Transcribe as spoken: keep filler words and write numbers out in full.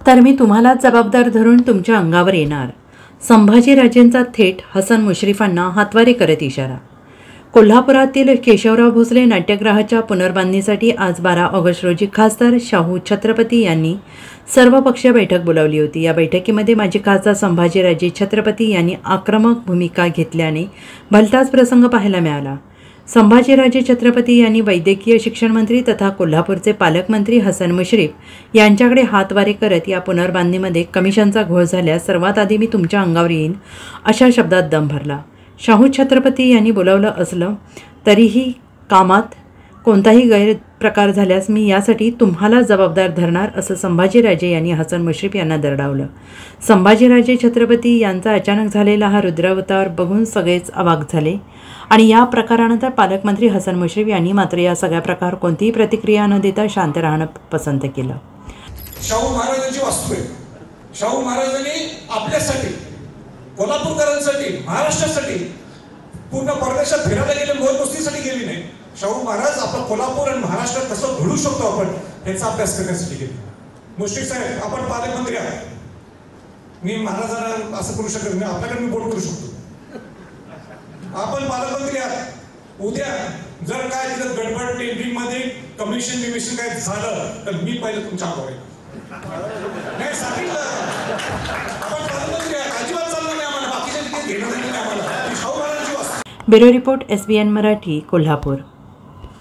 तर मी तुम्हालाच जबाबदार धरून तुमच्या अंगावर येणार. संभाजीराजेंचा थेट हसन मुश्रीफांना हातवारे करत इशारा. कोल्हापुरातील केशवराव भोसले नाट्यगृहाच्या पुनर्बांधणीसाठी आज बारा ऑगस्ट रोजी खासदार शाहू छत्रपती यांनी सर्वपक्षीय बैठक बोलावली होती. या बैठकीमध्ये माजी खासदार संभाजीराजे छत्रपती यांनी आक्रमक भूमिका घेतल्याने भलताच प्रसंग पाहायला मिळाला. संभाजीराजे छत्रपती यांनी वैद्यकीय शिक्षण मंत्री तथा कोल्हापूरचे पालकमंत्री हसन मुश्रीफ यांच्याकडे हातवारे करत या पुनर्बांधणीमध्ये कमिशनचा घोळ झाल्यास सर्वात आधी मी तुमच्या अंगावर येईन अशा शब्दात दम भरला. शाहू छत्रपती यांनी बोलावलं असलं तरीही कामात कोणताही गैरप्रकार झाल्यास मी यासाठी तुम्हाला जबाबदार धरणार असं संभाजीराजे यांनी हसन मुश्रीफ यांना दरडावलं. संभाजीराजे छत्रपती यांचा अचानक झालेला हा रुद्रावतार बघून सगळेच अवाक झाले आणि या प्रकारानंतर पालकमंत्री हसन मुश्रीफ यांनी मात्र या सगळ्या प्रकार कोणतीही प्रतिक्रिया न देता शांत राहणं पसंत केलं. शाहू महाराजांची वास्तू आहे. शाहू महाराजांनी आपल्यासाठी, कोल्हापूरकरांसाठी, महाराष्ट्रासाठी, पूर्ण परदेशात फिरायला गेले, मोल मस्तीसाठी गेली नाही. शाहू महाराज आपलं कोल्हापूर आणि महाराष्ट्रात कसं घडू शकतो आपण याचा अभ्यास करण्यासाठी गेले. मुश्रीफ साहेब, आपण पालकमंत्री आहात. मी महाराजांना असं करू शकत नाही, आपल्याकडे मी बोट करू शकतो. आपण पालकमंत्री आहात. उद्या जर काय तिथं गडबड टेंडरिंग मध्ये कमिशन बिमिशन काय झालं तर मी पहिले तुमच्या अंगावर येईल. नाही सांगितलं, आपण पालकमंत्री आहात, अजिबात चालणार नाही आम्हाला. बाकीच्या तिथे घेणं नाही आम्हाला. शाहू महाराजांची वास्तू. Bureau report, S B N Marathi, Kolhapur.